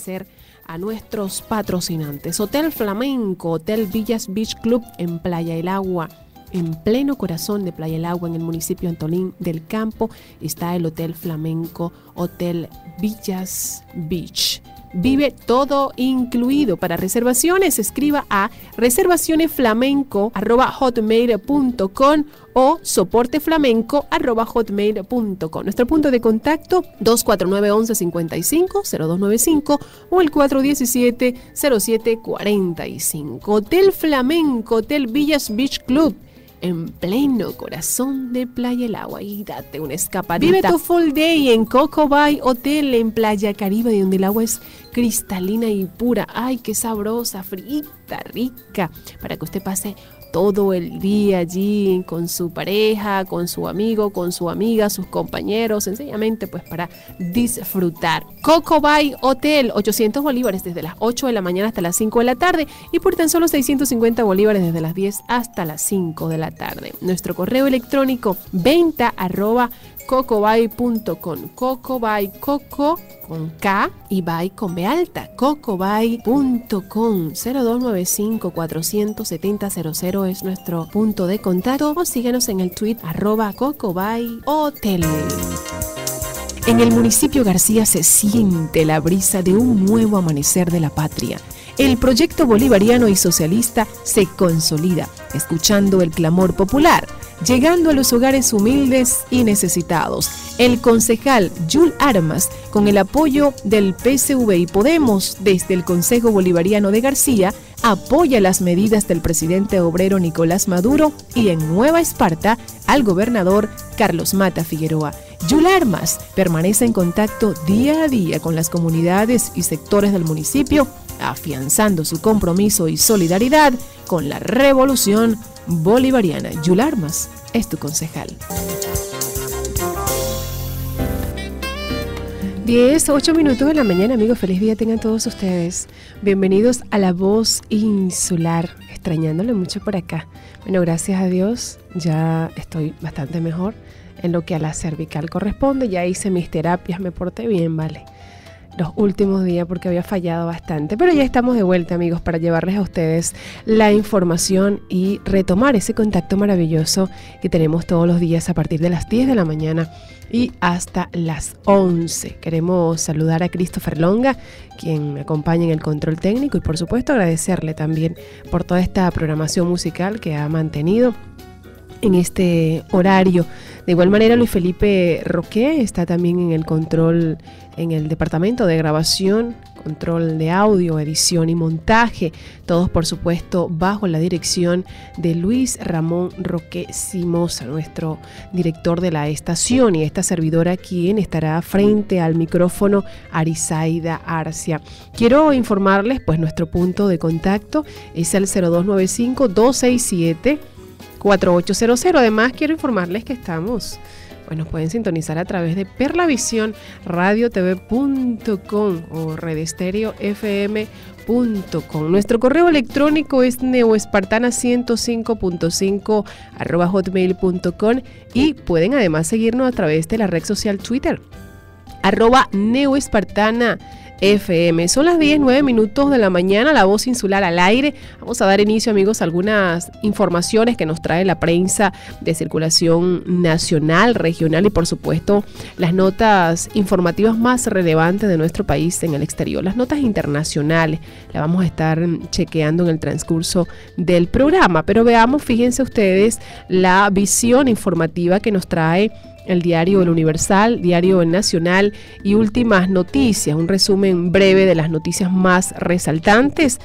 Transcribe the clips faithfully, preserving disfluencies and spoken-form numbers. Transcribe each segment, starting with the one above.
agradecer a nuestros patrocinantes. Hotel Flamenco, Hotel Villas Beach Club en Playa El Agua. En pleno corazón de Playa El Agua, en el municipio de Antolín del Campo, está el Hotel Flamenco, Hotel Villas Beach. Vive todo incluido. Para reservaciones, escriba a reservacionesflamenco arroba hotmail punto com o soporteflamenco arroba hotmail punto com. Nuestro punto de contacto dos cuatro nueve, once cincuenta y cinco, cero dos nueve cinco o el cuatro uno siete, cero siete cuarenta y cinco. Hotel Flamenco, Hotel Villas Beach Club, en pleno corazón de Playa El Agua, y date una escapadita. Vive tu full day en Coco Bay Hotel en Playa Caribe, donde el agua es cristalina y pura. Ay, qué sabrosa, frita, rica, para que usted pase todo el día allí con su pareja, con su amigo, con su amiga, sus compañeros, sencillamente pues para disfrutar. Coco Bay Hotel, ochocientos bolívares desde las ocho de la mañana hasta las cinco de la tarde y por tan solo seiscientos cincuenta bolívares desde las diez hasta las cinco de la tarde. Nuestro correo electrónico venta arroba cocobay punto com. Cocobay, coco con K y bay con B alta. cocobay punto com. Cero dos nueve cinco, cuatro siete cero, cero cero es nuestro punto de contacto, o síganos en el tweet arroba Cocobay Hotel. En el municipio García se siente la brisa de un nuevo amanecer de la patria. El proyecto bolivariano y socialista se consolida, escuchando el clamor popular, llegando a los hogares humildes y necesitados. El concejal Yul Armas, con el apoyo del P S V y Podemos desde el Consejo Bolivariano de García, apoya las medidas del presidente obrero Nicolás Maduro y en Nueva Esparta al gobernador Carlos Mata Figueroa. Yul Armas permanece en contacto día a día con las comunidades y sectores del municipio, afianzando su compromiso y solidaridad con la revolución bolivariana. Yul Armas es tu concejal. diez, ocho minutos de la mañana, amigos. Feliz día tengan todos ustedes. Bienvenidos a La Voz Insular. Extrañándole mucho por acá. Bueno, gracias a Dios ya estoy bastante mejor en lo que a la cervical corresponde. Ya hice mis terapias, me porté bien, vale, los últimos días porque había fallado bastante, pero ya estamos de vuelta, amigos, para llevarles a ustedes la información y retomar ese contacto maravilloso que tenemos todos los días a partir de las diez de la mañana y hasta las once. Queremos saludar a Christopher Longa, quien me acompaña en el control técnico, y por supuesto agradecerle también por toda esta programación musical que ha mantenido en este horario. De igual manera, Luis Felipe Roque está también en el control, en el departamento de grabación, control de audio, edición y montaje, todos por supuesto bajo la dirección de Luis Ramón Roque Simosa, nuestro director de la estación, y esta servidora quien estará frente al micrófono, Arisaida Arcia. Quiero informarles, pues nuestro punto de contacto es el cero dos nueve cinco, dos seis siete, cuatro ocho cero cero. Además, quiero informarles que estamos, bueno, pueden sintonizar a través de perlavisión radio t v punto com o redestereo f m punto com. Nuestro correo electrónico es neoespartana ciento cinco punto cinco arroba hotmail punto com y pueden además seguirnos a través de la red social Twitter, arroba neoespartana F M. Son las diez, nueve minutos de la mañana, La Voz Insular al aire. Vamos a dar inicio, amigos, a algunas informaciones que nos trae la prensa de circulación nacional, regional y, por supuesto, las notas informativas más relevantes de nuestro país en el exterior. Las notas internacionales las vamos a estar chequeando en el transcurso del programa. Pero veamos, fíjense ustedes, la visión informativa que nos trae el diario El Universal, diario El Nacional y Últimas Noticias, un resumen breve de las noticias más resaltantes.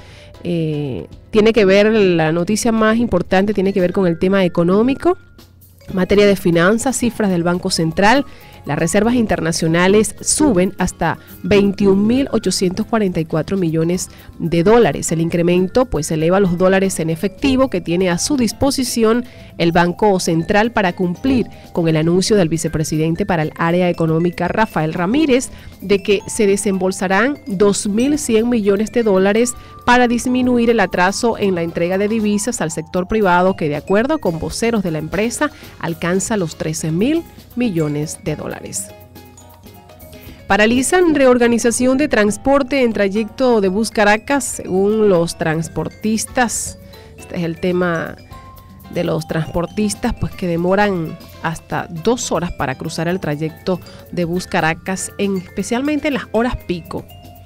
Eh, tiene que ver, la noticia más importante tiene que ver con el tema económico, materia de finanzas, cifras del Banco Central. Las reservas internacionales suben hasta veintiún mil ochocientos cuarenta y cuatro millones de dólares. El incremento pues eleva los dólares en efectivo que tiene a su disposición el Banco Central para cumplir con el anuncio del vicepresidente para el área económica, Rafael Ramírez, de que se desembolsarán dos mil cien millones de dólares para disminuir el atraso en la entrega de divisas al sector privado, que de acuerdo con voceros de la empresa alcanza los trece mil millones de dólares. Paralizan reorganización de transporte en trayecto de Bus Caracas, según los transportistas. Este es el tema de los transportistas, pues que demoran hasta dos horas para cruzar el trayecto de Bus Caracas, en, especialmente en las horas pico.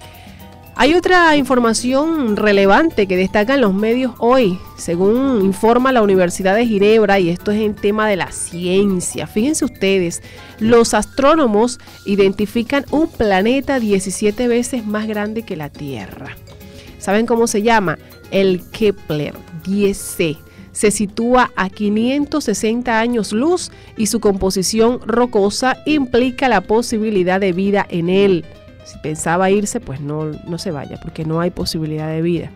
Hay otra información relevante que destacan los medios hoy, según informa la Universidad de Ginebra, y esto es en tema de la ciencia. Fíjense ustedes, los astrónomos identifican un planeta diecisiete veces más grande que la Tierra. ¿Saben cómo se llama? El Kepler diez ce. Se sitúa a quinientos sesenta años luz y su composición rocosa implica la posibilidad de vida en él. Si pensaba irse, pues no, no se vaya, porque no hay posibilidad de vida.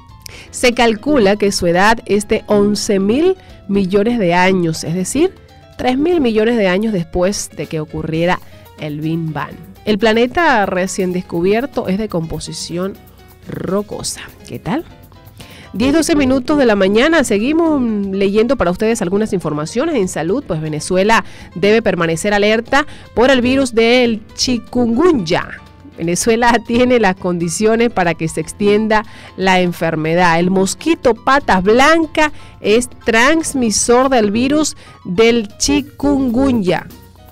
Se calcula que su edad es de once mil millones de años, es decir, tres mil millones de años después de que ocurriera el Big Bang. El planeta recién descubierto es de composición rocosa. ¿Qué tal? diez doce minutos de la mañana, seguimos leyendo para ustedes algunas informaciones en salud. Pues Venezuela debe permanecer alerta por el virus del chikungunya. Venezuela tiene las condiciones para que se extienda la enfermedad. El mosquito patas blancas es transmisor del virus del chikungunya.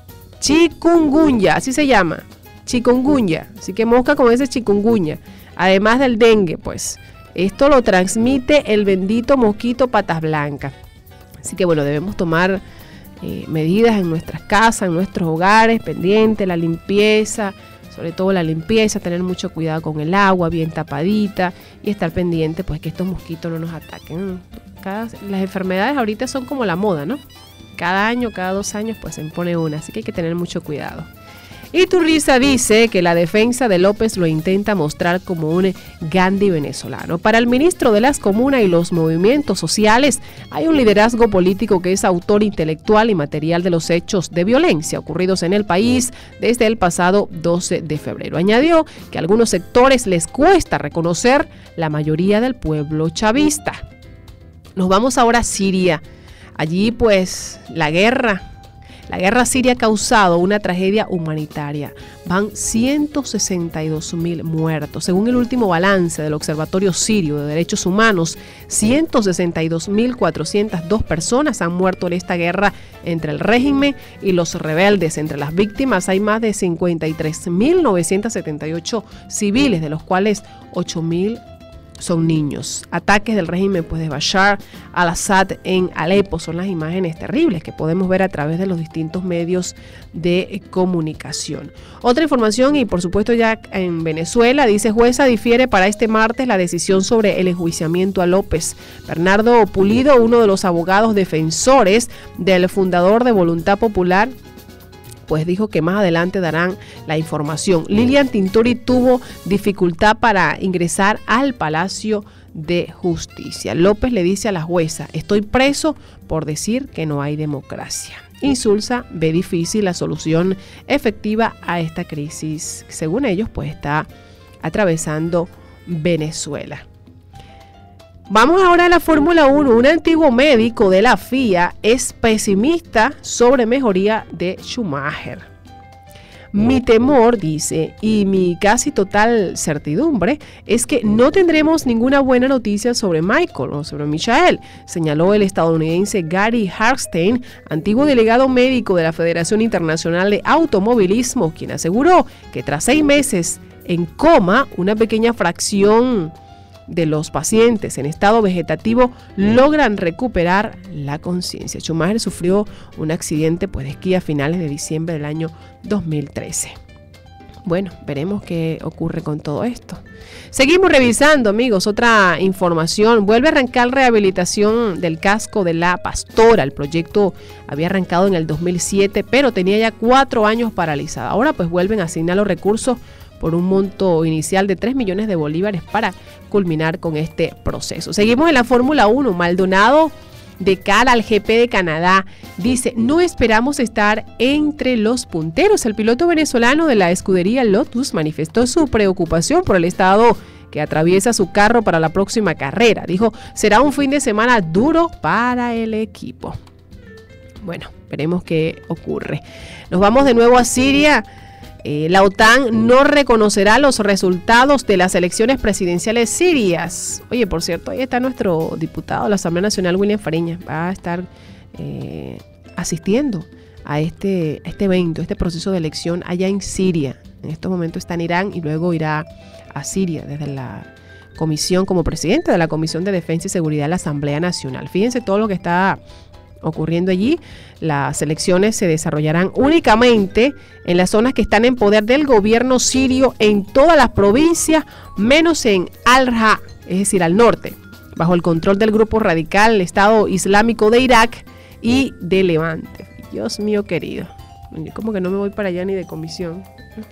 Chikungunya, así se llama. Chikungunya. Así que mosca con ese chikungunya. Además del dengue, pues. Esto lo transmite el bendito mosquito patas blancas. Así que bueno, debemos tomar eh, medidas en nuestras casas, en nuestros hogares, pendiente, la limpieza. Sobre todo la limpieza, tener mucho cuidado con el agua, bien tapadita y estar pendiente pues que estos mosquitos no nos ataquen. Cada, las enfermedades ahorita son como la moda, ¿no? Cada año, cada dos años pues se impone una, así que hay que tener mucho cuidado. Iturriza dice que la defensa de López lo intenta mostrar como un Gandhi venezolano. Para el ministro de las Comunas y los movimientos sociales, hay un liderazgo político que es autor intelectual y material de los hechos de violencia ocurridos en el país desde el pasado doce de febrero. Añadió que a algunos sectores les cuesta reconocer la mayoría del pueblo chavista. Nos vamos ahora a Siria. Allí pues la guerra... La guerra siria ha causado una tragedia humanitaria. Van ciento sesenta y dos mil muertos. Según el último balance del Observatorio Sirio de Derechos Humanos, ciento sesenta y dos mil cuatrocientas dos personas han muerto en esta guerra entre el régimen y los rebeldes. Entre las víctimas hay más de cincuenta y tres mil novecientos setenta y ocho civiles, de los cuales ocho mil son niños. Ataques del régimen pues, de Bashar al-Assad en Alepo son las imágenes terribles que podemos ver a través de los distintos medios de comunicación. Otra información, y por supuesto ya en Venezuela, dice: jueza difiere para este martes la decisión sobre el enjuiciamiento a López. Bernardo Pulido, uno de los abogados defensores del fundador de Voluntad Popular, pues dijo que más adelante darán la información. Lilian Tintori tuvo dificultad para ingresar al Palacio de Justicia. López le dice a la jueza: estoy preso por decir que no hay democracia. Insulza ve difícil la solución efectiva a esta crisis, que según ellos pues está atravesando Venezuela. Vamos ahora a la Fórmula uno. Un antiguo médico de la F I A es pesimista sobre mejoría de Schumacher. Mi temor, dice, y mi casi total certidumbre es que no tendremos ninguna buena noticia sobre Michael o sobre Michael, señaló el estadounidense Gary Hartstein, antiguo delegado médico de la Federación Internacional de Automovilismo, quien aseguró que tras seis meses en coma, una pequeña fracción de los pacientes en estado vegetativo logran recuperar la conciencia. Schumacher sufrió un accidente pues, de esquí a finales de diciembre del año dos mil trece. Bueno, veremos qué ocurre con todo esto. Seguimos revisando, amigos, otra información. Vuelve a arrancar rehabilitación del casco de La Pastora. El proyecto había arrancado en el dos mil siete, pero tenía ya cuatro años paralizado. Ahora pues vuelven a asignar los recursos por un monto inicial de tres millones de bolívares para culminar con este proceso. Seguimos en la Fórmula uno. Maldonado, de cara al G P de Canadá, dice: no esperamos estar entre los punteros. El piloto venezolano de la escudería Lotus manifestó su preocupación por el estado que atraviesa su carro para la próxima carrera. Dijo: será un fin de semana duro para el equipo. Bueno, veremos qué ocurre. Nos vamos de nuevo a Siria. Eh, la OTAN no reconocerá los resultados de las elecciones presidenciales sirias. Oye, por cierto, ahí está nuestro diputado de la Asamblea Nacional, William Fariña. Va a estar eh, asistiendo a este, a este evento, este proceso de elección allá en Siria. En estos momentos está en Irán y luego irá a Siria desde la comisión, como presidente de la Comisión de Defensa y Seguridad de la Asamblea Nacional. Fíjense todo lo que está ocurriendo allí. Las elecciones se desarrollarán únicamente en las zonas que están en poder del gobierno sirio en todas las provincias, menos en Al-Ra, es decir, al norte, bajo el control del grupo radical el Estado Islámico de Irak y de Levante. Dios mío querido, yo como que no me voy para allá ni de comisión.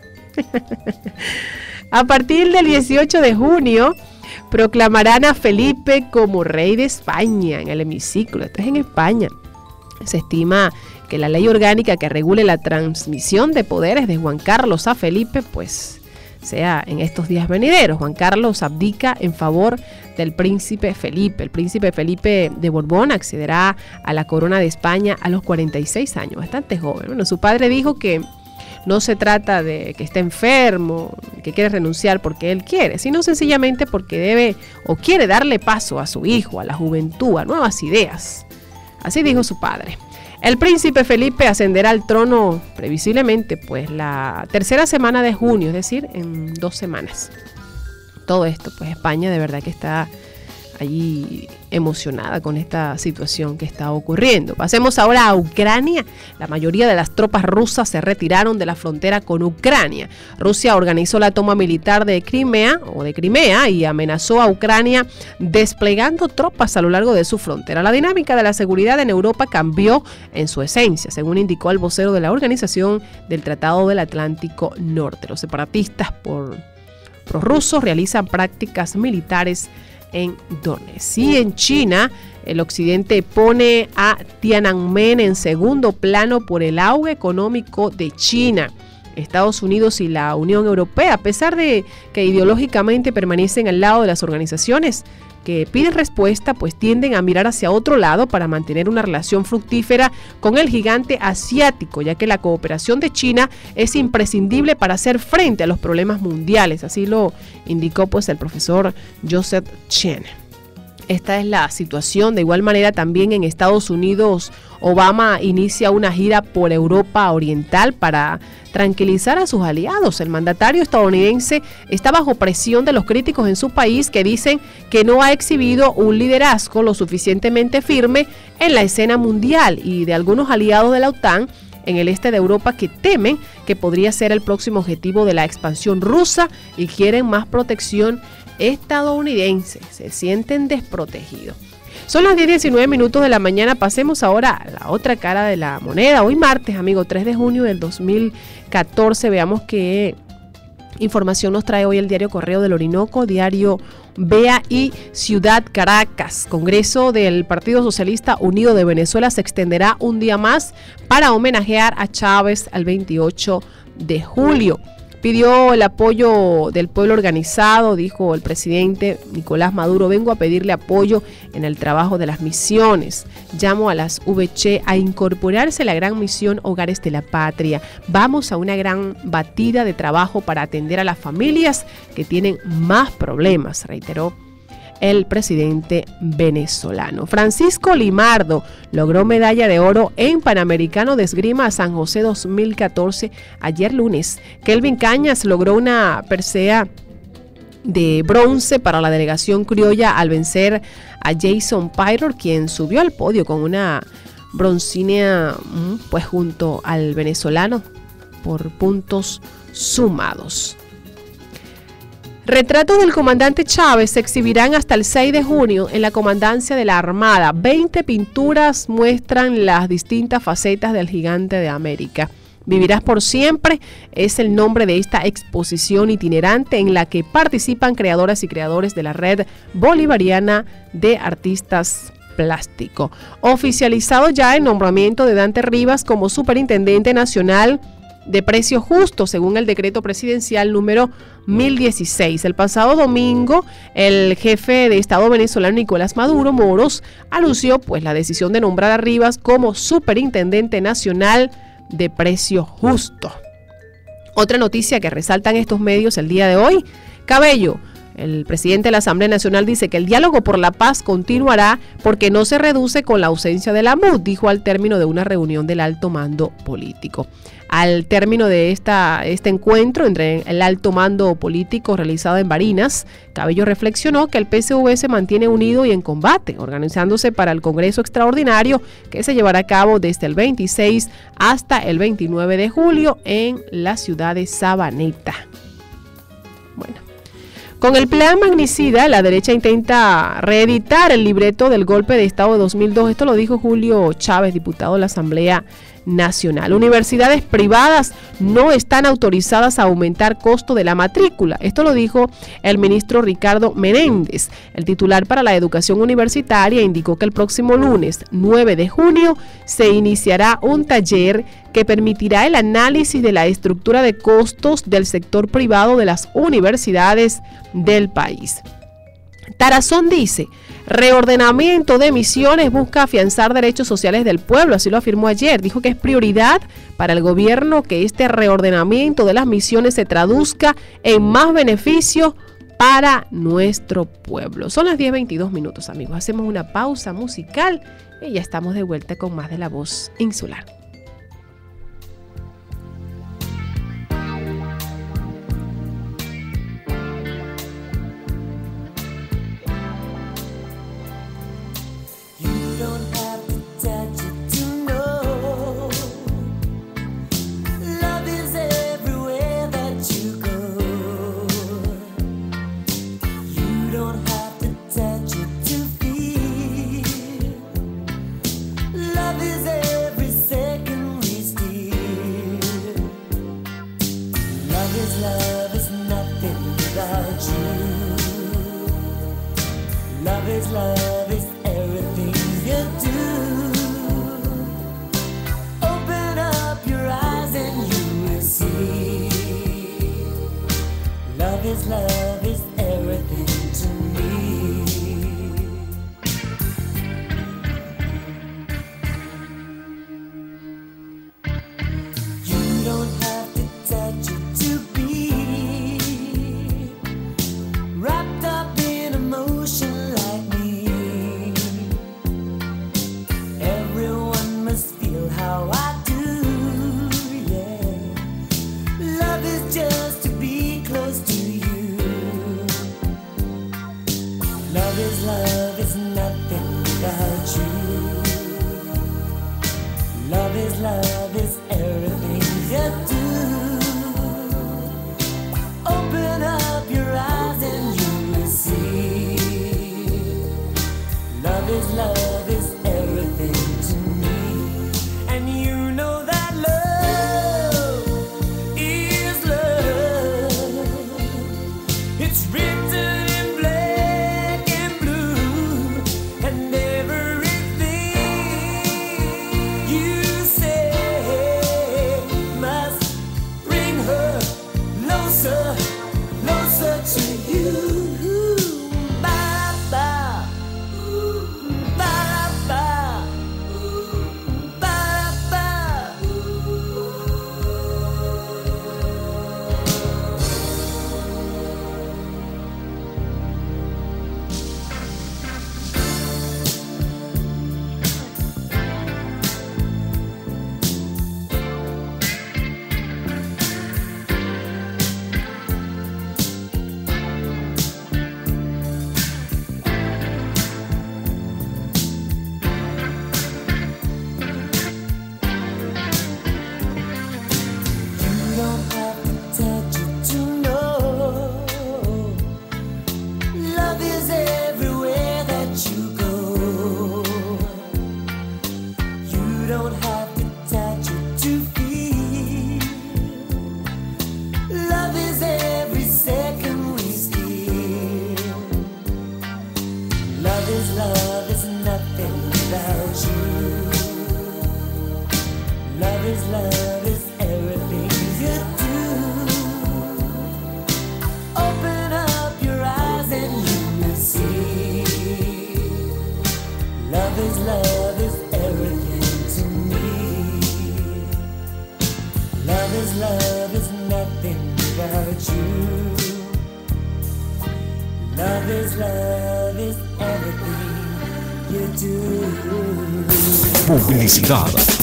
A partir del dieciocho de junio proclamarán a Felipe como rey de España en el hemiciclo. Esto es en España. Se estima que la ley orgánica que regule la transmisión de poderes de Juan Carlos a Felipe, pues sea en estos días venideros. Juan Carlos abdica en favor del príncipe Felipe. El príncipe Felipe de Borbón accederá a la corona de España a los cuarenta y seis años, bastante joven. Bueno, su padre dijo que no se trata de que esté enfermo, que quiere renunciar porque él quiere, sino sencillamente porque debe o quiere darle paso a su hijo, a la juventud, a nuevas ideas. Así dijo su padre. El príncipe Felipe ascenderá al trono previsiblemente pues la tercera semana de junio, es decir, en dos semanas. Todo esto, pues España de verdad que está allí emocionada con esta situación que está ocurriendo. Pasemos ahora a Ucrania. La mayoría de las tropas rusas se retiraron de la frontera con Ucrania. Rusia organizó la toma militar de Crimea o de Crimea y amenazó a Ucrania desplegando tropas a lo largo de su frontera. La dinámica de la seguridad en Europa cambió en su esencia, según indicó el vocero de la Organización del Tratado del Atlántico Norte. Los separatistas por prorrusos realizan prácticas militares en Donetsk. Y en China, el occidente pone a Tiananmen en segundo plano por el auge económico de China. Estados Unidos y la Unión Europea, a pesar de que ideológicamente permanecen al lado de las organizaciones que piden respuesta, pues tienden a mirar hacia otro lado para mantener una relación fructífera con el gigante asiático, ya que la cooperación de China es imprescindible para hacer frente a los problemas mundiales. Así lo indicó pues el profesor Joseph Chen. Esta es la situación. De igual manera, también en Estados Unidos, Obama inicia una gira por Europa Oriental para tranquilizar a sus aliados. El mandatario estadounidense está bajo presión de los críticos en su país que dicen que no ha exhibido un liderazgo lo suficientemente firme en la escena mundial y de algunos aliados de la OTAN en el este de Europa que temen que podría ser el próximo objetivo de la expansión rusa y quieren más protección estadounidense. Se sienten desprotegidos. Son las diez y diecinueve minutos de la mañana. Pasemos ahora a la otra cara de la moneda. Hoy martes, amigo, tres de junio del dos mil catorce. Veamos qué información nos trae hoy el diario Correo del Orinoco, diario B A y Ciudad Caracas. Congreso del Partido Socialista Unido de Venezuela se extenderá un día más para homenajear a Chávez al veintiocho de julio. Pidió el apoyo del pueblo organizado, dijo el presidente Nicolás Maduro. Vengo a pedirle apoyo en el trabajo de las misiones. Llamo a las V C a incorporarse a la gran misión Hogares de la Patria. Vamos a una gran batida de trabajo para atender a las familias que tienen más problemas, reiteró el presidente venezolano. Francisco Limardo logró medalla de oro en Panamericano de Esgrima a San José dos mil catorce ayer lunes. Kelvin Cañas logró una presea de bronce para la delegación criolla al vencer a Jason Pyror, quien subió al podio con una broncínea pues junto al venezolano por puntos sumados. Retratos del comandante Chávez se exhibirán hasta el seis de junio en la comandancia de la Armada. veinte pinturas muestran las distintas facetas del gigante de América. Vivirás por siempre es el nombre de esta exposición itinerante en la que participan creadoras y creadores de la red bolivariana de artistas plásticos. Oficializado ya el nombramiento de Dante Rivas como Superintendente Nacional de Precios Justos, según el decreto presidencial número mil dieciséis. El pasado domingo, el jefe de Estado venezolano Nicolás Maduro Moros anunció pues la decisión de nombrar a Rivas como Superintendente Nacional de Precios Justos. Otra noticia que resaltan estos medios el día de hoy, Cabello, el presidente de la Asamblea Nacional, dice que el diálogo por la paz continuará porque no se reduce con la ausencia de la M U D, dijo al término de una reunión del alto mando político. Al término de esta, este encuentro entre el alto mando político realizado en Barinas, Cabello reflexionó que el P S V se mantiene unido y en combate, organizándose para el Congreso Extraordinario que se llevará a cabo desde el veintiséis hasta el veintinueve de julio en la ciudad de Sabaneta. Bueno. Con el plan Magnicida, la derecha intenta reeditar el libreto del golpe de Estado de dos mil dos. Esto lo dijo Julio Chávez, diputado de la Asamblea Nacional. Universidades privadas no están autorizadas a aumentar costo de la matrícula. Esto lo dijo el ministro Ricardo Menéndez. El titular para la educación universitaria indicó que el próximo lunes nueve de junio se iniciará un taller que permitirá el análisis de la estructura de costos del sector privado de las universidades del país. Tarazón dice, reordenamiento de Misiones busca afianzar derechos sociales del pueblo, así lo afirmó ayer. Dijo que es prioridad para el gobierno que este reordenamiento de las misiones se traduzca en más beneficios para nuestro pueblo. Son las diez veintidós minutos, amigos. Hacemos una pausa musical y ya estamos de vuelta con más de La Voz Insular. Love is everything you do. Open up your eyes and you will see. Love is, love is everything to me. You don't have to touch it to be wrapped up in emotion. How I do, yeah. Love is just to be close to you. Love is, love is nothing without you. Love is, love is everything you do. Open up your eyes and you will see. Love is, love is everything to me. You know that love is love. It's written in black and blue, and everything you say must bring her closer, closer to you. Love is, love is nothing. love is everything you do. Publicidad.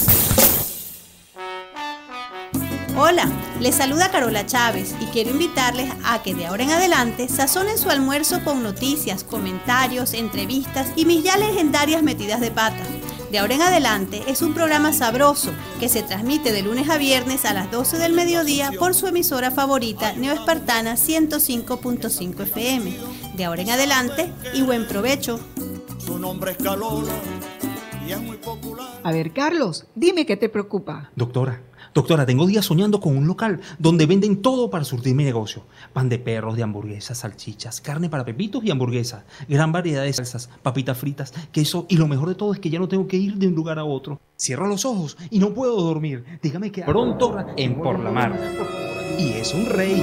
Hola, les saluda Carola Chávez y quiero invitarles a que de ahora en adelante sazonen su almuerzo con noticias, comentarios, entrevistas y mis ya legendarias metidas de pata. De ahora en adelante es un programa sabroso que se transmite de lunes a viernes a las doce del mediodía por su emisora favorita Neoespartana ciento cinco punto cinco F M. De ahora en adelante y buen provecho. Su nombre es Carola y es muy popular. A ver, Carlos, dime qué te preocupa. Doctora, doctora, tengo días soñando con un local donde venden todo para surtir mi negocio. Pan de perros, de hamburguesas, salchichas, carne para pepitos y hamburguesas. Gran variedad de salsas, papitas fritas, queso y lo mejor de todo es que ya no tengo que ir de un lugar a otro. Cierro los ojos y no puedo dormir. Dígame que pronto en Por la Mar. Y es un rey.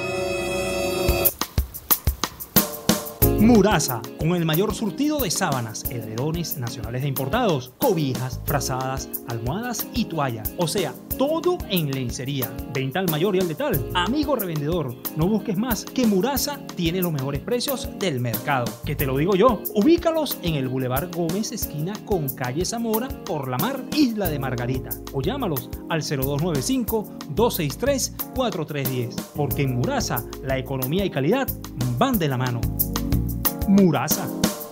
Murasa, con el mayor surtido de sábanas, edredones nacionales e importados, cobijas, frazadas, almohadas y toallas. O sea, todo en lencería. Venta al mayor y al letal. Amigo revendedor, no busques más, que Murasa tiene los mejores precios del mercado. Que te lo digo yo. Ubícalos en el Boulevard Gómez, esquina con calle Zamora, Por la Mar, Isla de Margarita. O llámalos al cero dos nueve cinco, dos seis tres, cuatro tres uno cero. Porque en Murasa, la economía y calidad van de la mano. Murasa.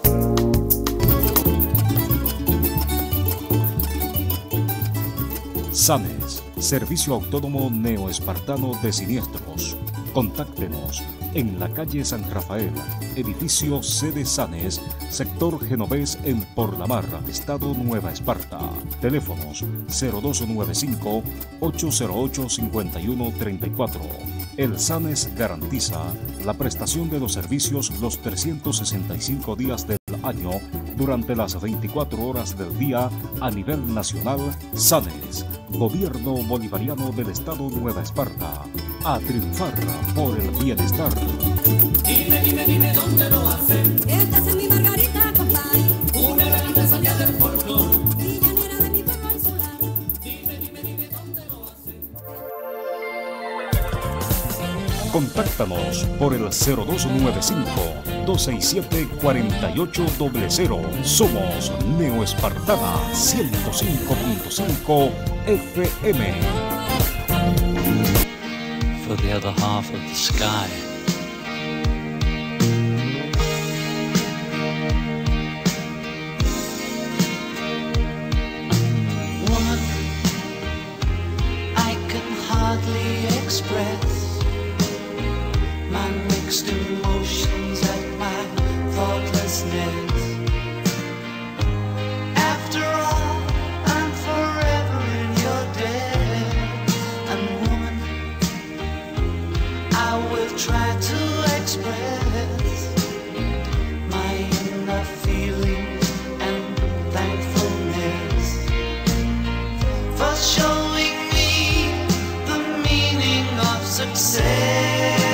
Sanes, Servicio Autónomo Neoespartano de Siniestros. Contáctenos en la calle San Rafael, edificio sede Sanes, sector Genovés en Por la Mar, Estado Nueva Esparta. Teléfonos cero dos nueve cinco, ocho cero ocho, cinco uno tres cuatro. El Sanes garantiza la prestación de los servicios los trescientos sesenta y cinco días del año durante las veinticuatro horas del día a nivel nacional. Sanes, Gobierno Bolivariano del Estado Nueva Esparta. A triunfar por el bienestar. Dime, dime, dime dónde lo hacen. Estás en mi Margarita, compadre. Una gran empresaria del puerto. Villanera de mi pueblo insular. Dime, dime, dime dónde lo hacen. Contáctanos por el cero dos nueve cinco, dos seis siete, cuatro ocho cero cero. Somos Neoespartana ciento cinco punto cinco F M. For the other half of the sky. Woman, I can hardly express my mixed emotions at my thoughtlessness. After all, I'm forever in your debt. And woman, I will try to express my inner feelings and thankfulness for showing me the meaning of success.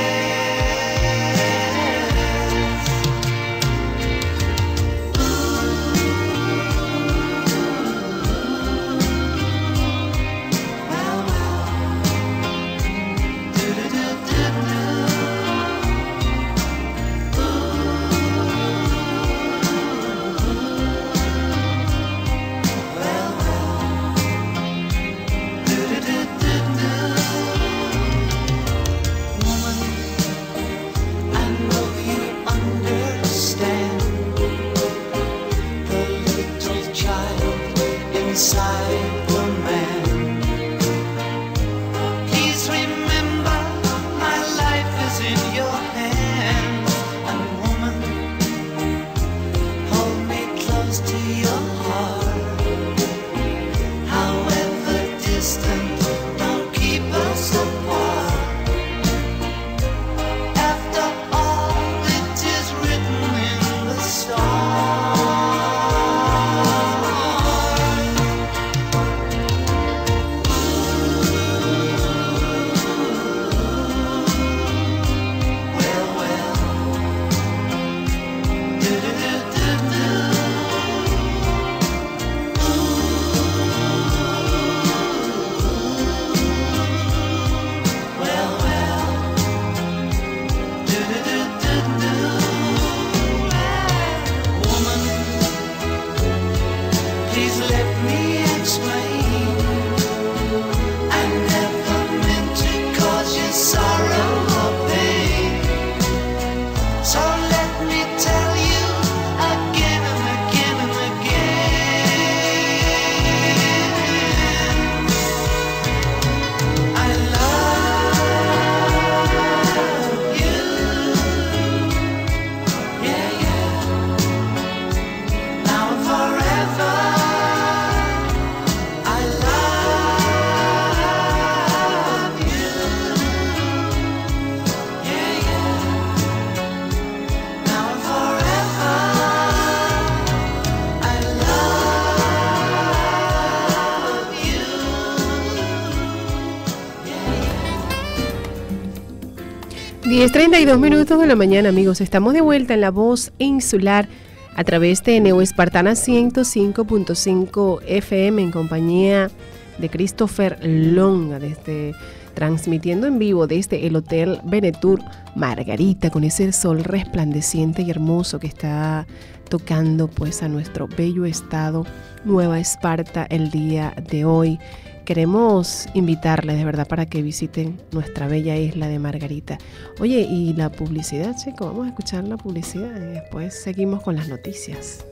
Inside the man. Please remember, my life is in your hands. And woman, hold me close to your heart. However distant, don't keep us apart. After all, it is written in the stars. diez treinta y dos minutos de la mañana, amigos. Estamos de vuelta en La Voz Insular a través de Neo Espartana ciento cinco punto cinco F M en compañía de Christopher Longa, desde, transmitiendo en vivo desde el Hotel Venetur Margarita, con ese sol resplandeciente y hermoso que está tocando pues a nuestro bello estado Nueva Esparta el día de hoy. Queremos invitarles de verdad para que visiten nuestra bella isla de Margarita. Oye, y la publicidad, chicos, vamos a escuchar la publicidad y después seguimos con las noticias.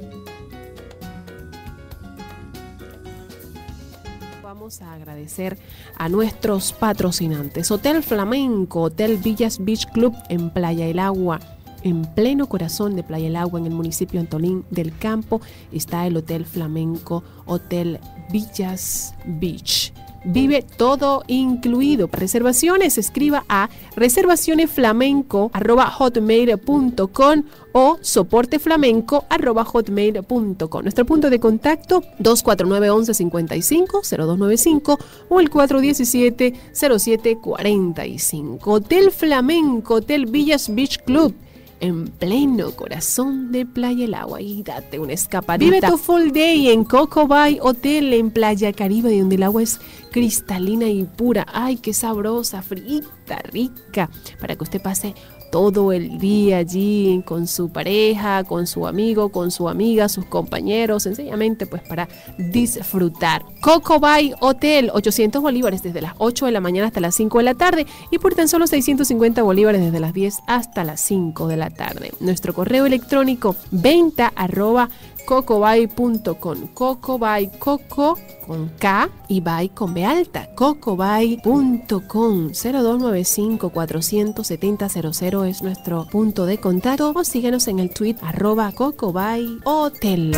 Vamos a agradecer a nuestros patrocinantes. Hotel Flamenco, Hotel Villas Beach Club en Playa El Agua. En pleno corazón de Playa El Agua, en el municipio de Antolín del Campo, está el Hotel Flamenco, Hotel Villas Beach. Vive todo incluido. Para reservaciones, escriba a reservacionesflamenco arroba hotmail punto com o soporteflamenco arroba hotmail punto com. Nuestro punto de contacto dos cuatro nueve, once cincuenta y cinco, cero dos nueve cinco o el cuatro diecisiete, cero siete cuarenta y cinco. Hotel Flamenco, Hotel Villas Beach Club, en pleno corazón de Playa El Agua, y date una escapadita. Vive tu full day en Coco Bay Hotel en Playa Caribe, donde el agua es cristalina y pura. Ay, qué sabrosa, frita, rica, para que usted pase todo el día allí con su pareja, con su amigo, con su amiga, sus compañeros, sencillamente pues para disfrutar. Coco Bay Hotel, ochocientos bolívares desde las ocho de la mañana hasta las cinco de la tarde y por tan solo seiscientos cincuenta bolívares desde las diez hasta las cinco de la tarde. Nuestro correo electrónico venta arroba cocobay punto com. Cocobay, coco con K y bay con B alta. cocobay punto com. Cero dos nueve cinco, cuatro siete cero, cero cero es nuestro punto de contacto, o síguenos en el tweet arroba cocobay hotel.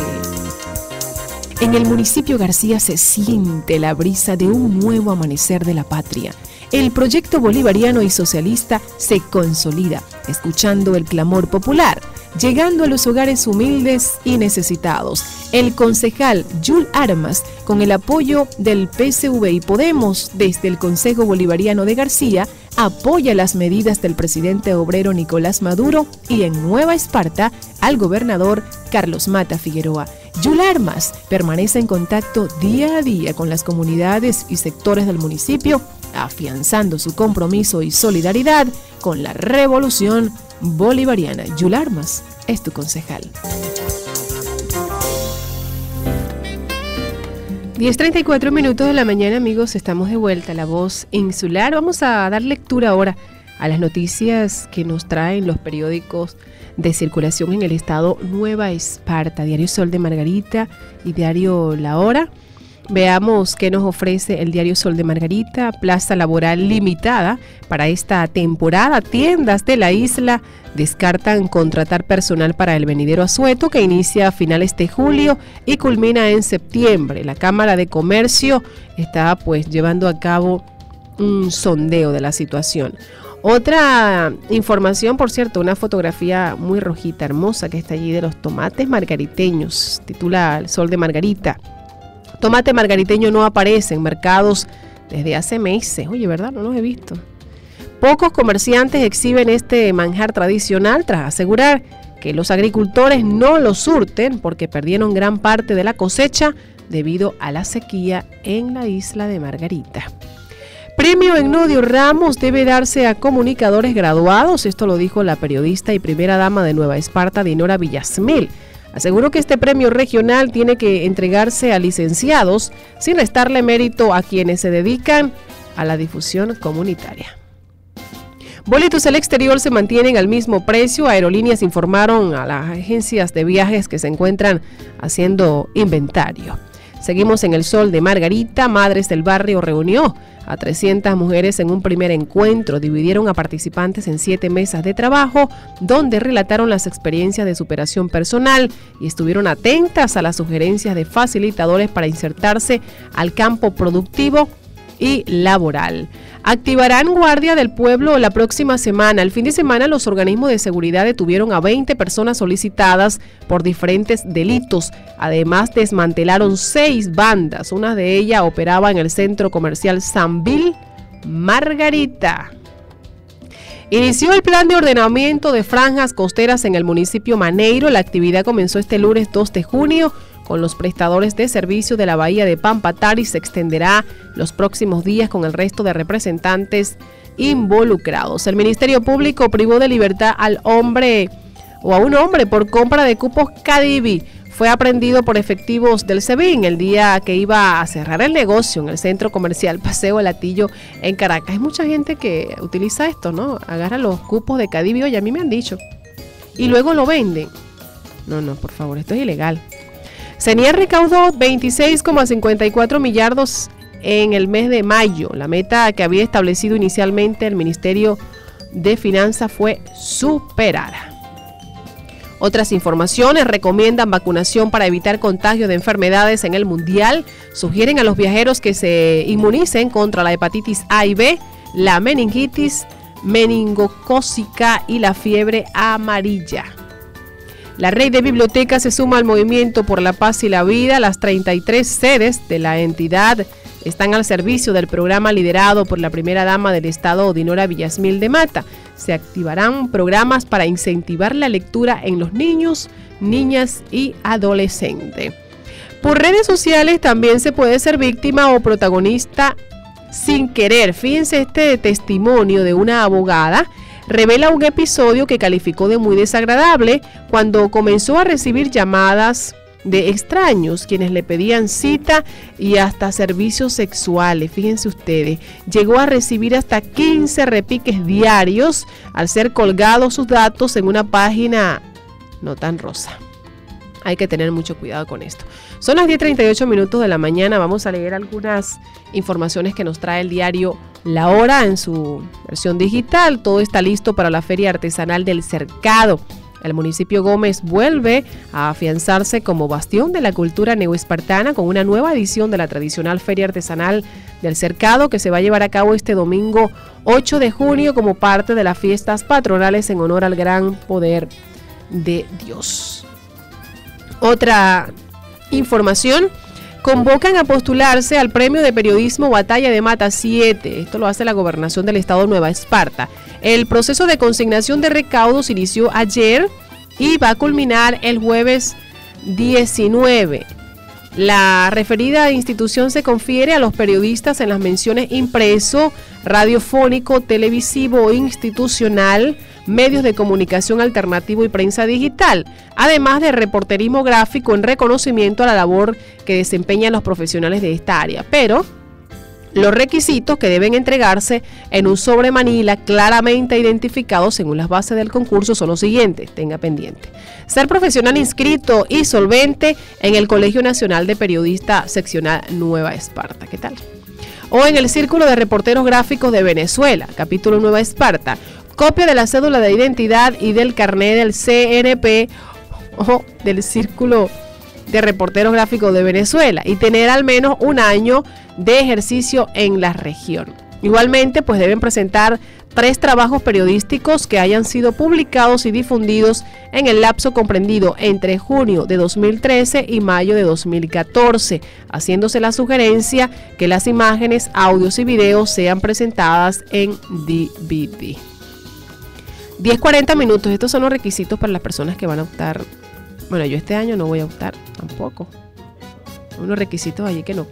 En el municipio García se siente la brisa de un nuevo amanecer de la patria. El proyecto bolivariano y socialista se consolida, escuchando el clamor popular, llegando a los hogares humildes y necesitados. El concejal Yul Armas, con el apoyo del P S V y Podemos desde el Consejo Bolivariano de García, apoya las medidas del presidente obrero Nicolás Maduro y en Nueva Esparta al gobernador Carlos Mata Figueroa. Yul Armas permanece en contacto día a día con las comunidades y sectores del municipio, afianzando su compromiso y solidaridad con la revolución bolivariana. Yul Armas es tu concejal. diez treinta y cuatro minutos de la mañana, amigos, estamos de vuelta a La Voz Insular. Vamos a dar lectura ahora a las noticias que nos traen los periódicos de circulación en el estado Nueva Esparta, Diario Sol de Margarita y Diario La Hora. Veamos qué nos ofrece el Diario Sol de Margarita. Plaza laboral limitada para esta temporada. Tiendas de la isla descartan contratar personal para el venidero asueto, que inicia a finales de julio y culmina en septiembre. La Cámara de Comercio está pues llevando a cabo un sondeo de la situación. Otra información, por cierto, una fotografía muy rojita, hermosa, que está allí de los tomates margariteños. Titula El Sol de Margarita. Tomate margariteño no aparece en mercados desde hace meses. Oye, ¿verdad? No los he visto. Pocos comerciantes exhiben este manjar tradicional tras asegurar que los agricultores no lo surten porque perdieron gran parte de la cosecha debido a la sequía en la isla de Margarita. Premio Egnodio Ramos debe darse a comunicadores graduados. Esto lo dijo la periodista y primera dama de Nueva Esparta, Dinora Villasmil. Aseguró que este premio regional tiene que entregarse a licenciados sin restarle mérito a quienes se dedican a la difusión comunitaria. Boletos al exterior se mantienen al mismo precio. Aerolíneas informaron a las agencias de viajes que se encuentran haciendo inventario. Seguimos en El Sol de Margarita. Madres del Barrio reunió a trescientas mujeres en un primer encuentro. Dividieron a participantes en siete mesas de trabajo, donde relataron las experiencias de superación personal y estuvieron atentas a las sugerencias de facilitadores para insertarse al campo productivo y laboral. Activarán Guardia del Pueblo la próxima semana. El fin de semana los organismos de seguridad detuvieron a veinte personas solicitadas por diferentes delitos. Además desmantelaron seis bandas. Una de ellas operaba en el centro comercial Sanville Margarita. Inició el plan de ordenamiento de franjas costeras en el municipio Maneiro. La actividad comenzó este lunes dos de junio con los prestadores de servicio de la bahía de Pampatari y se extenderá los próximos días con el resto de representantes involucrados. El Ministerio Público privó de libertad al hombre o a un hombre por compra de cupos Cadivi. Fue aprehendido por efectivos del SEBIN el día que iba a cerrar el negocio en el centro comercial Paseo El Hatillo en Caracas. Hay mucha gente que utiliza esto, ¿no? Agarra los cupos de Cadivi, oye, a mí me han dicho, y luego lo venden. No, no, por favor, esto es ilegal. CENIER recaudó veintiséis coma cincuenta y cuatro millardos en el mes de mayo. La meta que había establecido inicialmente el Ministerio de Finanzas fue superada. Otras informaciones: recomiendan vacunación para evitar contagio de enfermedades en el mundial. Sugieren a los viajeros que se inmunicen contra la hepatitis A y B, la meningitis meningocócica y la fiebre amarilla. La Red de Bibliotecas se suma al movimiento por la paz y la vida. Las treinta y tres sedes de la entidad están al servicio del programa liderado por la primera dama del Estado, Dinora Villasmil de Mata. Se activarán programas para incentivar la lectura en los niños, niñas y adolescentes. Por redes sociales también se puede ser víctima o protagonista sin querer. Fíjense este testimonio de una abogada. Revela un episodio que calificó de muy desagradable cuando comenzó a recibir llamadas de extraños quienes le pedían cita y hasta servicios sexuales. Fíjense ustedes, llegó a recibir hasta quince repiques diarios al ser colgados sus datos en una página no tan rosa. Hay que tener mucho cuidado con esto. Son las diez treinta y ocho minutos de la mañana. Vamos a leer algunas informaciones que nos trae el diario La Hora en su versión digital. Todo está listo para la Feria Artesanal del Cercado. El municipio Gómez vuelve a afianzarse como bastión de la cultura neoespartana con una nueva edición de la tradicional Feria Artesanal del Cercado que se va a llevar a cabo este domingo ocho de junio como parte de las fiestas patronales en honor al gran poder de Dios. Otra información: convocan a postularse al Premio de Periodismo Batalla de Mata siete. Esto lo hace la Gobernación del Estado Nueva Esparta. El proceso de consignación de recaudos inició ayer y va a culminar el jueves diecinueve. La referida institución se confiere a los periodistas en las menciones impreso, radiofónico, televisivo, institucional, medios de comunicación alternativo y prensa digital, además de reporterismo gráfico en reconocimiento a la labor que desempeñan los profesionales de esta área. Pero los requisitos que deben entregarse en un sobre manila claramente identificados según las bases del concurso son los siguientes, tenga pendiente: ser profesional inscrito y solvente en el Colegio Nacional de Periodistas Seccional Nueva Esparta. ¿Qué tal? O en el Círculo de Reporteros Gráficos de Venezuela, capítulo Nueva Esparta, copia de la cédula de identidad y del carnet del C N P o del Círculo de Reporteros Gráficos de Venezuela y tener al menos un año de ejercicio en la región. Igualmente, pues deben presentar tres trabajos periodísticos que hayan sido publicados y difundidos en el lapso comprendido entre junio de dos mil trece y mayo de dos mil catorce, haciéndose la sugerencia que las imágenes, audios y videos sean presentadas en D V D. diez cuarenta minutos, estos son los requisitos para las personas que van a optar. Bueno, yo este año no voy a optar tampoco. Unos requisitos allí que no.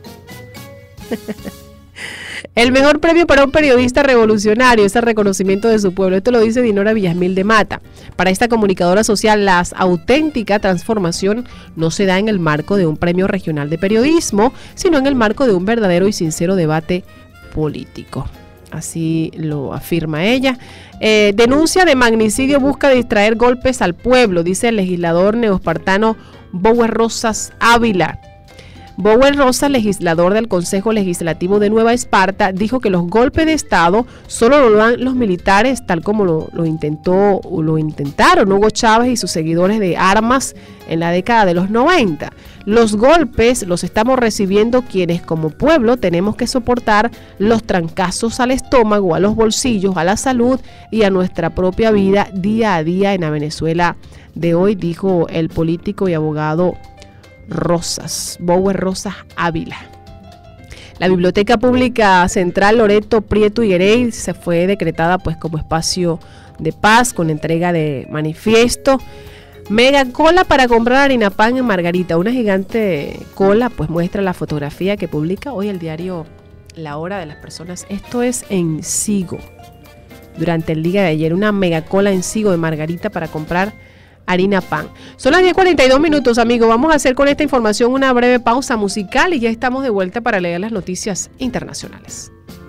El mejor premio para un periodista revolucionario es el reconocimiento de su pueblo. Esto lo dice Dinora Villasmil de Mata. Para esta comunicadora social, la auténtica transformación no se da en el marco de un premio regional de periodismo, sino en el marco de un verdadero y sincero debate político. Así lo afirma ella. Eh, denuncia de magnicidio busca distraer golpes al pueblo, dice el legislador neoespartano Bower Rosas Ávila. Bower Rosas, legislador del Consejo Legislativo de Nueva Esparta, dijo que los golpes de Estado solo lo dan los militares, tal como lo, lo intentó o lo intentaron Hugo Chávez y sus seguidores de armas en la década de los noventa. Los golpes los estamos recibiendo quienes como pueblo tenemos que soportar los trancazos al estómago, a los bolsillos, a la salud y a nuestra propia vida día a día en la Venezuela de hoy, dijo el político y abogado Rosas, Bower Rosas Ávila. La Biblioteca Pública Central Loreto Prieto Higuerey se fue decretada pues como espacio de paz con entrega de manifiesto. Mega cola para comprar harina pan en Margarita. Una gigante cola pues muestra la fotografía que publica hoy el diario La Hora de las personas. Esto es en Sigo. Durante el día de ayer, una mega cola en Sigo de Margarita para comprar harina pan. Son las diez cuarenta y dos minutos, amigos. Vamos a hacer con esta información una breve pausa musical y ya estamos de vuelta para leer las noticias internacionales.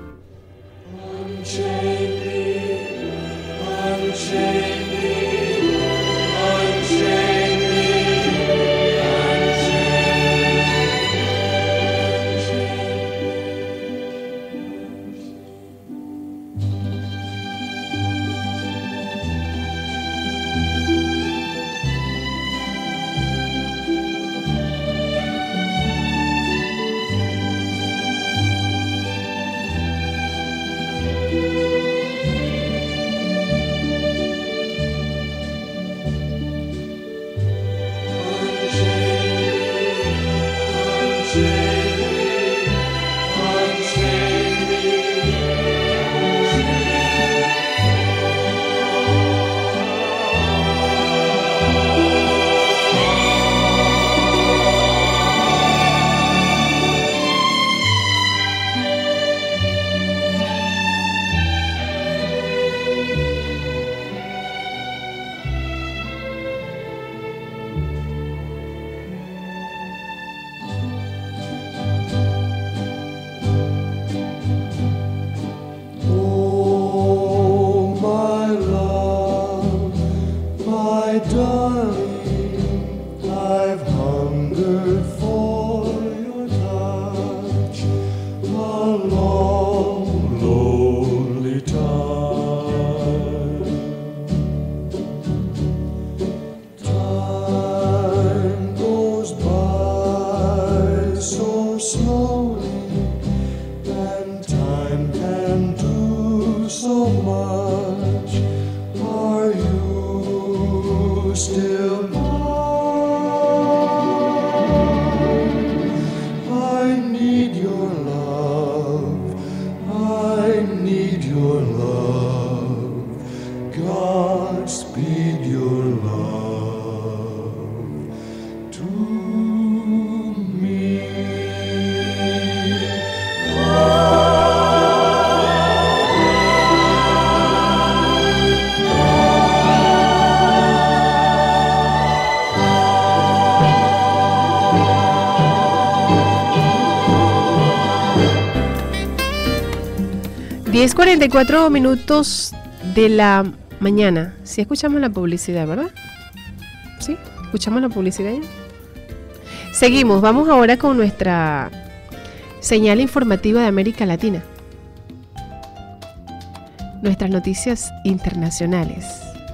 diez cuarenta y cuatro minutos de la mañana. Sí, escuchamos la publicidad, ¿verdad? Sí, escuchamos la publicidad ya. Seguimos, vamos ahora con nuestra señal informativa de América Latina. Nuestras noticias internacionales.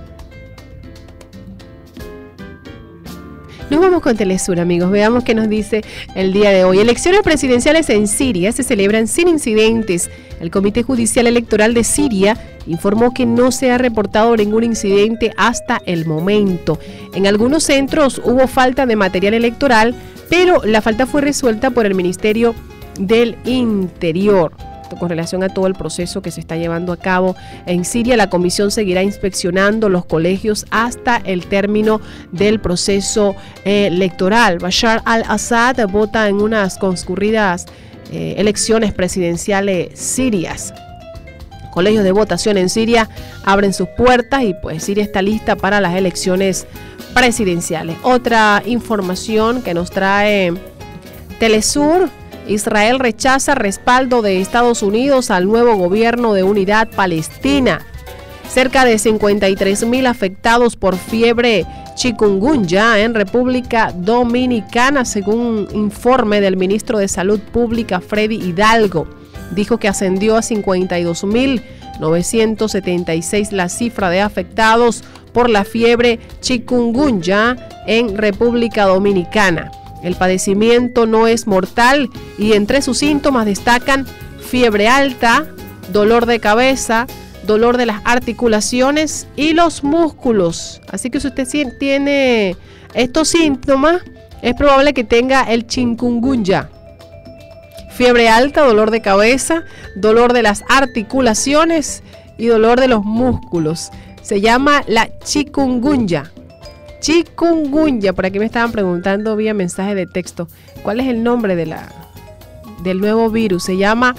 Nos vamos con Telesur, amigos. Veamos qué nos dice el día de hoy. Elecciones presidenciales en Siria se celebran sin incidentes. El Comité Judicial Electoral de Siria informó que no se ha reportado ningún incidente hasta el momento. En algunos centros hubo falta de material electoral, pero la falta fue resuelta por el Ministerio del Interior. Con relación a todo el proceso que se está llevando a cabo en Siria, la comisión seguirá inspeccionando los colegios hasta el término del proceso eh, electoral. Bashar al-Assad vota en unas concurridas eh, elecciones presidenciales sirias. Colegios de votación en Siria abren sus puertas y pues Siria está lista para las elecciones presidenciales. Otra información que nos trae Telesur: Israel rechaza respaldo de Estados Unidos al nuevo gobierno de unidad palestina. Cerca de cincuenta y tres mil afectados por fiebre chikungunya en República Dominicana, según un informe del ministro de Salud Pública, Freddy Hidalgo. Dijo que ascendió a cincuenta y dos mil novecientos setenta y seis la cifra de afectados por la fiebre chikungunya en República Dominicana. El padecimiento no es mortal y entre sus síntomas destacan fiebre alta, dolor de cabeza, dolor de las articulaciones y los músculos. Así que si usted tiene estos síntomas, es probable que tenga el chikungunya. fiebre alta, dolor de cabeza, dolor de las articulaciones y dolor de los músculos. Se llama la chikungunya. Chikungunya, por aquí me estaban preguntando vía mensaje de texto, ¿cuál es el nombre de la, del nuevo virus? Se llama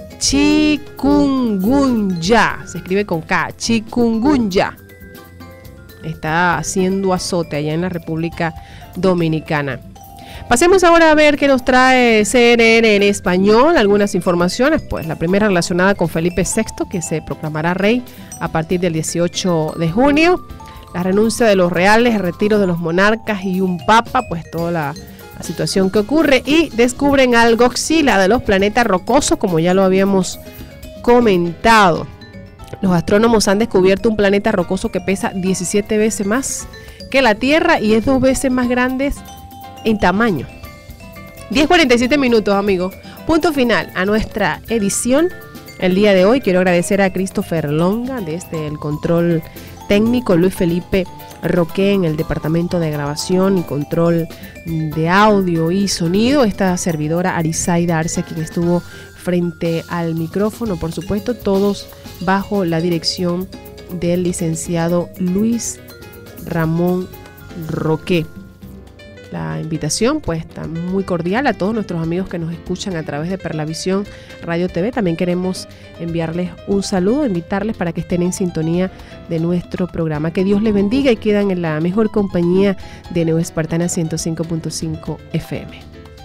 chikungunya, se escribe con K, chikungunya. Está haciendo azote allá en la República Dominicana. Pasemos ahora a ver qué nos trae C N N en español, algunas informaciones. Pues la primera relacionada con Felipe sexto, que se proclamará rey a partir del dieciocho de junio. La renuncia de los reales, el retiro de los monarcas y un papa, pues toda la, la situación que ocurre. Y descubren al Godzilla de los planetas rocosos, como ya lo habíamos comentado. Los astrónomos han descubierto un planeta rocoso que pesa diecisiete veces más que la Tierra y es dos veces más grande en tamaño. diez cuarenta y siete minutos, amigos. Punto final a nuestra edición. El día de hoy quiero agradecer a Christopher Longa desde el control técnico, Luis Felipe Roque en el departamento de grabación y control de audio y sonido, esta servidora Arisaida Arce, quien estuvo frente al micrófono, por supuesto, todos bajo la dirección del licenciado Luis Ramón Roque. La invitación pues está muy cordial a todos nuestros amigos que nos escuchan a través de Perlavisión Radio T V. También queremos enviarles un saludo, invitarles para que estén en sintonía de nuestro programa. Que Dios les bendiga y quedan en la mejor compañía de Neo Espartana ciento cinco punto cinco F M.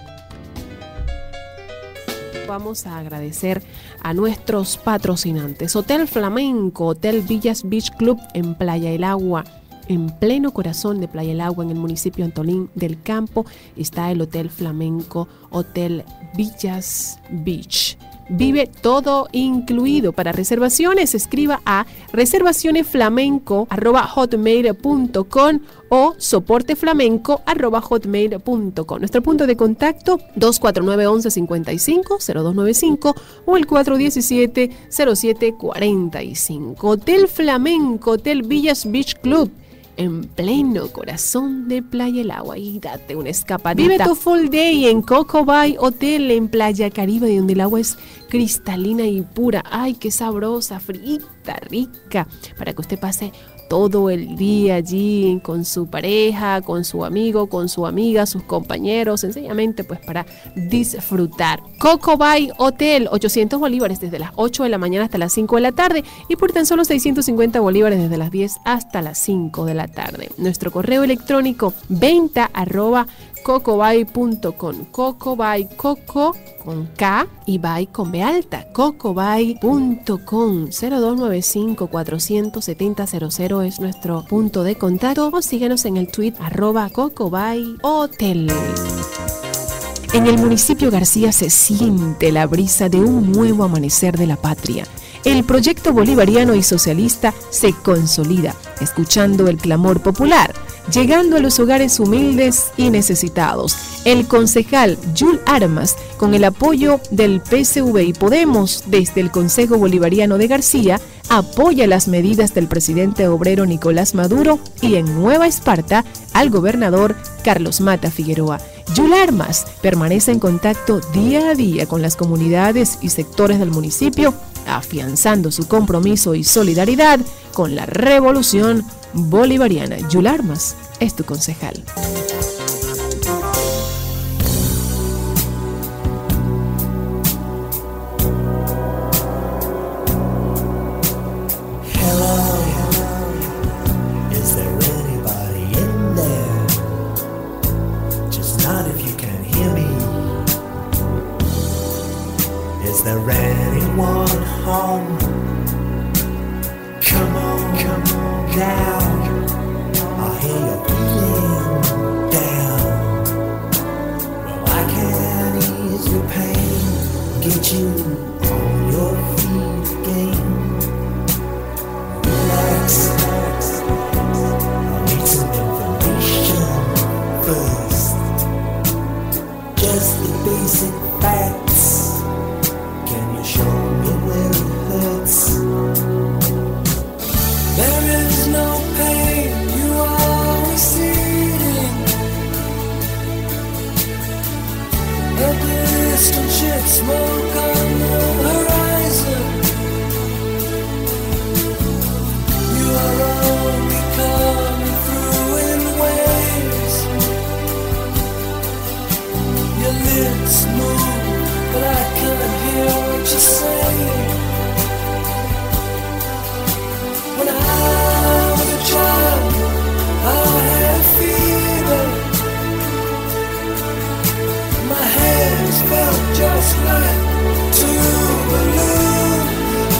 Vamos a agradecer a nuestros patrocinantes. Hotel Flamenco, Hotel Villas Beach Club en Playa El Agua. En pleno corazón de Playa El Agua, en el municipio Antolín del Campo, está el Hotel Flamenco, Hotel Villas Beach. Vive todo incluido. Para reservaciones, escriba a reservacionesflamenco arroba hotmail punto com o soporteflamenco arroba hotmail punto com. Nuestro punto de contacto dos cuatro nueve once cincuenta y cinco cero dos nueve cinco o el cuatro uno siete cero siete cuarenta y cinco. Hotel Flamenco, Hotel Villas Beach Club, en pleno corazón de Playa El Agua, y date una escapadita. Vive tu full day en Coco Bay Hotel en Playa Caribe, donde el agua es cristalina y pura. Ay, qué sabrosa, frita, rica, para que usted pase todo el día allí con su pareja, con su amigo, con su amiga, sus compañeros, sencillamente pues para disfrutar. Coco Bay Hotel, ochocientos bolívares desde las ocho de la mañana hasta las cinco de la tarde y por tan solo seiscientos cincuenta bolívares desde las diez hasta las cinco de la tarde. Nuestro correo electrónico venta arroba cocobay punto com. Cocobay, coco con K y bay con B alta. cocobay punto com. Cero dos nueve cinco cuatro siete cero cero cero es nuestro punto de contacto, o síguenos en el tweet arroba cocobay hotel. En el municipio García se siente la brisa de un nuevo amanecer de la patria. El proyecto bolivariano y socialista se consolida, escuchando el clamor popular, llegando a los hogares humildes y necesitados. El concejal Yul Armas, con el apoyo del P S V y Podemos desde el Consejo Bolivariano de García, apoya las medidas del presidente obrero Nicolás Maduro y en Nueva Esparta al gobernador Carlos Mata Figueroa. Yul Armas permanece en contacto día a día con las comunidades y sectores del municipio, afianzando su compromiso y solidaridad con la revolución bolivariana. Yul Armas es tu concejal. Is there anyone home? Come on, come on down. I hear you feeling down. Well, I can ease your pain, get you on your feet again. Relax, relax. I need some information first. Just the basic facts. Show me where it hurts. There is no pain, you are receding. A distant ship smoke on the horizon. You are only coming through in waves. Your lips move, but I can't hear what you're saying. When I was a child, I had fever. My hands felt just like two balloons.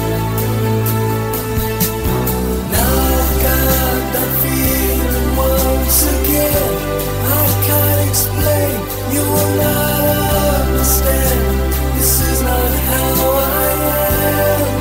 Now I've got that feeling once again. I can't explain, you will not understand. This is not how I am.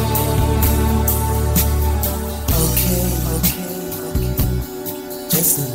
Just